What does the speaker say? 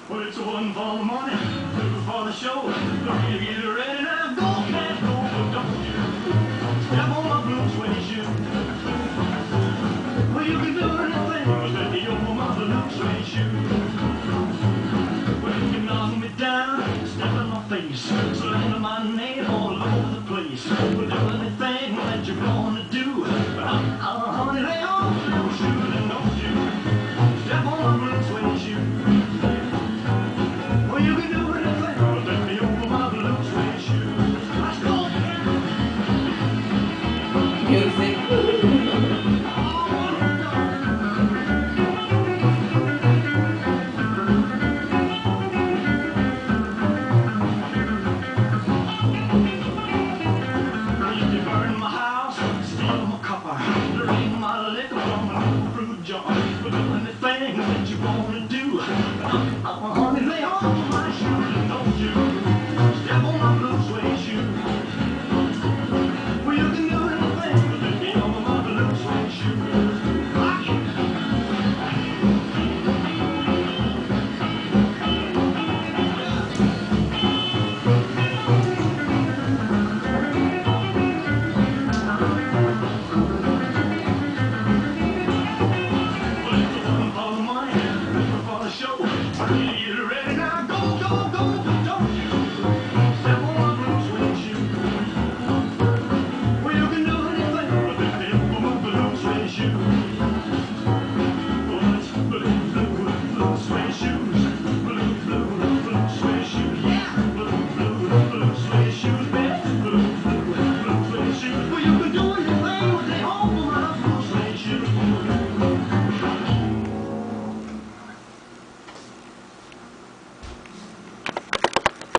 Well, it's one for the money, two for the show. Look, you get ready now, go, man, go, but don't you step on my blue suede shoe. Well, you can do anything but let me on my blue suede shoe. Well, you can knock me down, step in my face, slander my name all over the place. We'll do anything that you're gonna do. But honey, lay on your shoes and don't you step on my blue suede shoe. Well, you can do anything but let me over my blue suede shoes. Let's go! Music. Anything that you wanna do, honey, lay on my shoes and don't you step on my blue suede shoe. Well, you can do anything but let me on my blue suede shoe. Rock it. Well, it's the one for the money, two for the show.